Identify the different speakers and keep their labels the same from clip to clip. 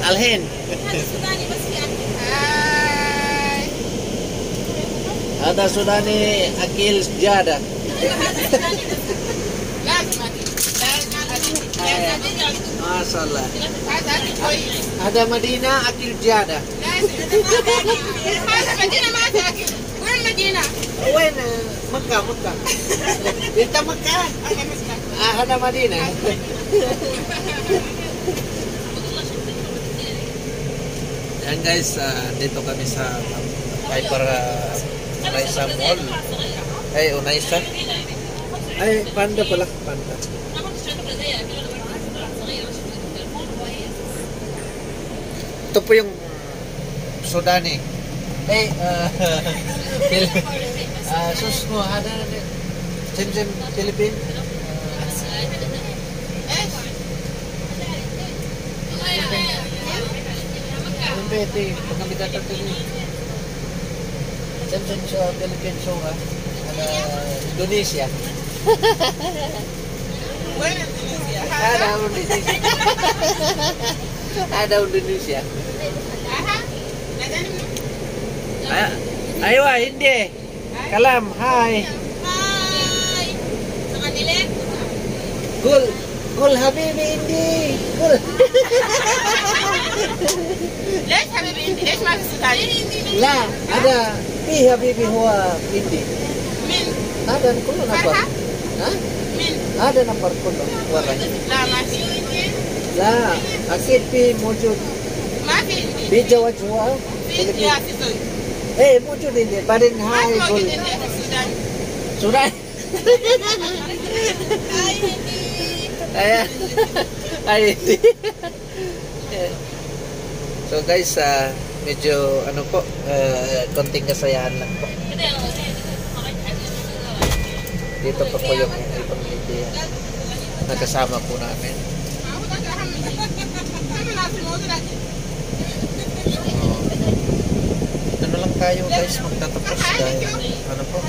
Speaker 1: Alhin. Ada Sudani Akil Jada. Masalah. Ada Madina Akil Jada. Wين Mekah. Kita Mekah. Ada Madina. Yan guys, dito kami sa Hyper Unaisa Mall. Unaisa. Panda pala, Panda. Ito po yung Sudani. Sus mo, ada Sim Philippine. Pwede, pagkamita ito rin. Sim sa Philippine show ha. Indonesia. Ada Indonesia. Ada Indonesia. Ayo hindi. Kalam, hi.
Speaker 2: Hi. Sa kanila?
Speaker 1: Gul habibi hindi. Gul.
Speaker 2: ليش حبيبي انت ليش ما في سوداني؟
Speaker 1: لا هذا في حبيبي هو هندي.
Speaker 2: مين؟
Speaker 1: هذا كله نفر. ها؟
Speaker 2: مين؟
Speaker 1: هذا نفر كله ورا.
Speaker 2: لا ما في.
Speaker 1: لا أكيد في موجود.
Speaker 2: ما في هندي.
Speaker 1: بيتزوج هو
Speaker 2: في سياسي سوي.
Speaker 1: موجود هندي بعدين
Speaker 2: ما
Speaker 1: هاي
Speaker 2: موجود
Speaker 1: قول.
Speaker 2: هندي في السودان.
Speaker 1: Sudah.
Speaker 2: هاي هندي.
Speaker 1: Ay, hindi. So guys, medyo ano po, konting kasayahan lang po. Dito pa po yung ibang idea. Nakasama po namin. Ano lang tayo guys, magtatapos dahil ano po,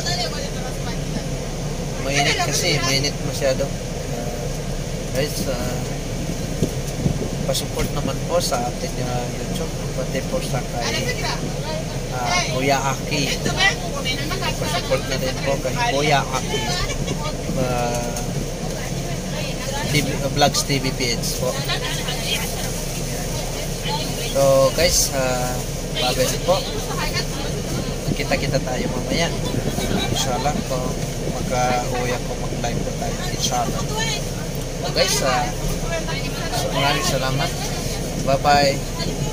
Speaker 1: mainit kasi, mainit masyado. Guys, pasupport naman po sa ating YouTube, pati po sa kay Kuya Aki. Pasupport na din po kay Kuya Aki. Vlogs TV PH po. So guys, babalik po. Kita-kita tayo mamaya. Inshallah, kung magka-uwi ako mag-live po tayo. Inshallah. So guys, maraming salamat. Bye-bye.